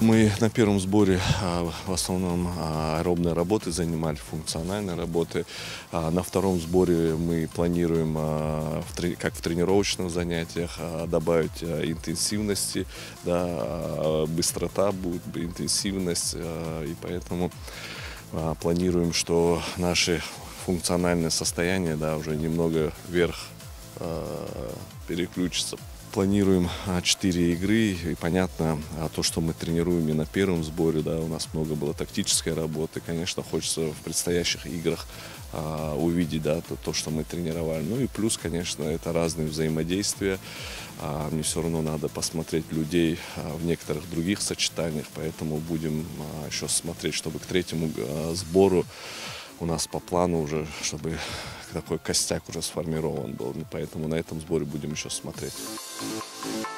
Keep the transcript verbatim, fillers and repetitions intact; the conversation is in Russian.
Мы на первом сборе в основном аэробной работы занимали, функциональной работы. На втором сборе мы планируем, как в тренировочных занятиях, добавить интенсивности, да, быстрота будет, интенсивность, и поэтому планируем, что наши функциональное состояние, да, уже немного вверх переключится. Планируем четыре игры, и понятно, то, что мы тренируем и на первом сборе, да, у нас много было тактической работы, конечно, хочется в предстоящих играх а, увидеть, да, то, то, что мы тренировали. Ну и плюс, конечно, это разные взаимодействия, а, мне все равно надо посмотреть людей а, в некоторых других сочетаниях, поэтому будем а, еще смотреть, чтобы к третьему а, сбору у нас по плану уже, чтобы такой костяк уже сформирован был. Поэтому на этом сборе будем еще смотреть.